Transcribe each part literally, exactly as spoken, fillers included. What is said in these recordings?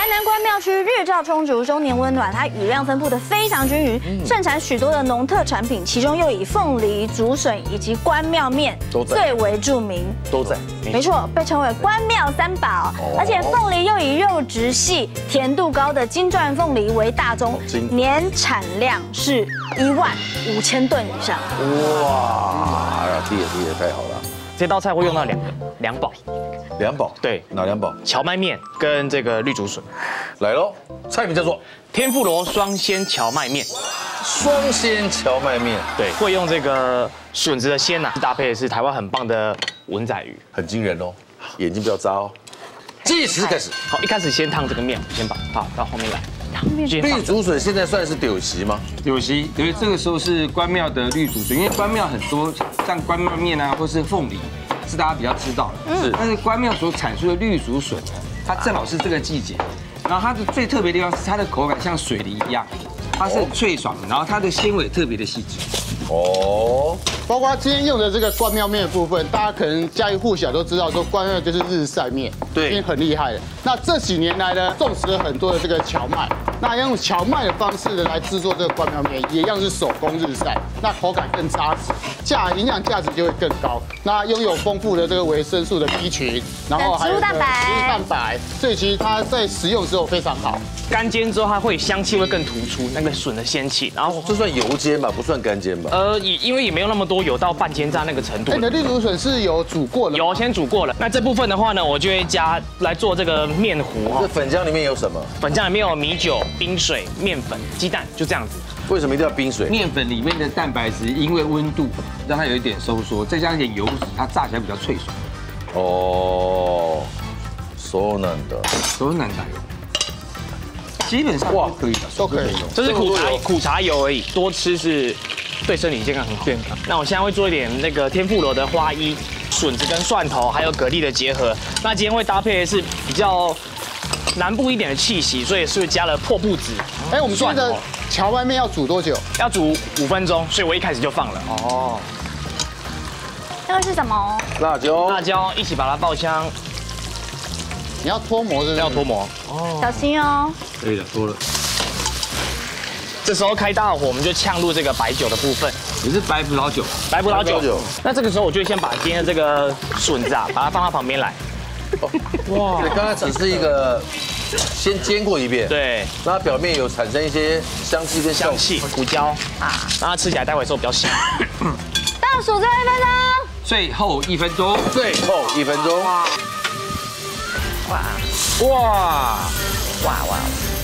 台南关庙区日照充足，终年温暖，它雨量分布的非常均匀，盛产许多的农特产品，其中又以凤梨、竹笋以及关庙面最为著名。 都在， 没错，被称为关庙三宝。而且凤梨又以肉质细、甜度高的金钻凤梨为大宗，年产量是一万五千吨以上。 哇，哎呀，地也地也太好了。 这道菜会用到两个两宝。 两宝， 对， 哪两宝？ 荞麦面跟这个绿竹笋。 来喽，菜名叫做天妇罗双鲜荞麦面。 双鲜荞麦面， 对，会用这个笋子的鲜呐，搭配的是台湾很棒的文仔鱼， 很惊人哦，眼睛不要眨哦。计时开始。 好，一开始先烫这个面，先把它到后面来。 绿竹笋现在算是丢席吗？ 丢席，因为这个时候是关庙的绿竹笋，因为关庙很多像关庙面啊，或是凤梨。 是大家比较知道的，是。但是关庙所产出的绿竹笋呢，它正好是这个季节，然后它的最特别的地方是它的口感像水梨一样，它是很脆爽的，然后它的纤维特别的细致。 哦，包括今天用的这个关庙面的部分，大家可能家喻户晓都知道，说关庙就是日晒面， 对， 已经很厉害了。那这几年来呢，种植了很多的这个荞麦，那用荞麦的方式呢来制作这个关庙面，也一样是手工日晒，那口感更扎实，价营养价值就会更高。那拥有丰富的这个维生素的 B 群，然后还有植物蛋白， 植物蛋白，所以其实它在食用之后非常好。 干煎之后，它会香气会更突出，那个笋的鲜气。然后这算油煎吧，不算干煎吧？ 呃，也因为也没有那么多油到半煎炸那个程度。 你的绿竹笋是有煮过的， 有先煮过了。那这部分的话呢，我就会加来做这个面糊哈。 这粉浆里面有什么？ 粉浆里面有米酒、冰水、面粉、鸡蛋，就这样子。 为什么一定要冰水？ 面粉里面的蛋白质因为温度让它有一点收缩，再加一点油脂，它炸起来比较脆爽。 哦，so难的， 都难打油。 基本上哇可以的， 都可以用。 这是苦茶苦茶油而已，多吃是对身体健康很好。健康。那我现在会做一点那个天妇罗的花衣，笋子跟蒜头还有蛤蜊的结合。那今天会搭配的是比较南部一点的气息，所以是加了破布子。 哎，我们今天的荞麦面要煮多久？ 要煮五分钟，所以我一开始就放了。哦。 这个是什么？ 辣椒。 辣椒一起把它爆香。 你要脱模是不是？ 要脱模哦，小心哦。 可以了，脱了。 这时候开大火，我们就呛入这个白酒的部分， 也是白葡萄酒。 白葡萄酒。那这个时候我就先把今天的这个笋子啊，把它放到旁边来。 哇！对，刚才只是一个先煎过一遍， 对， 那它表面有产生一些香气跟香气，胡椒啊，让它吃起来待会的时候比较香。 倒数最后一分钟。 最后一分钟。 最后一分钟。 哇哇哇哇！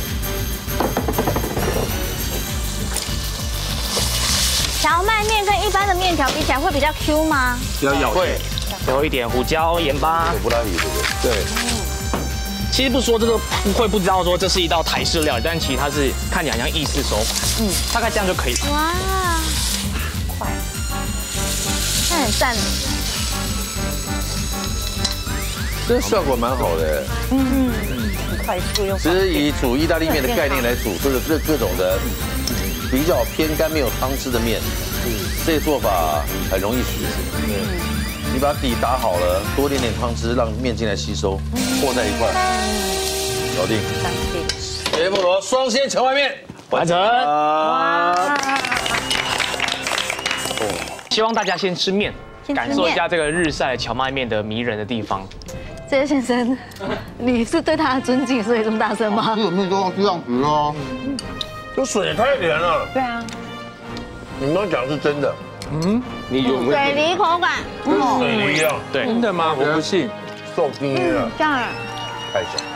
荞麦面跟一般的面条比起来，会比较 Q 吗？ 比较咬会，最后一点胡椒、盐巴。 有布拉提对不对？对。 其实不说这个不会不知道说这是一道台式料理，但其实它是看起来像意式手法。嗯，大概这样就可以了。 哇，快，那很赞。 这效果蛮好的， 嗯，很快速又。 其实以煮意大利面的概念来煮，或者各各种的比较偏干没有汤汁的面，这个做法很容易实现。你把底打好了，多点点汤汁，让面进来吸收，和在一块，搞定。天妇罗双鲜荞麦面完成。 哇！ 希望大家先吃面，感受一下这个日晒荞麦面的迷人的地方。 这位先生，你是对他的尊敬，所以这么大声吗？ 这种面都要这样子哦。 这水也太甜了。 对啊。 你们讲是真的？ 嗯，你有水梨口感， 跟水梨一样。 对。 真的吗？我不信。 受惊了。 这样。 太香。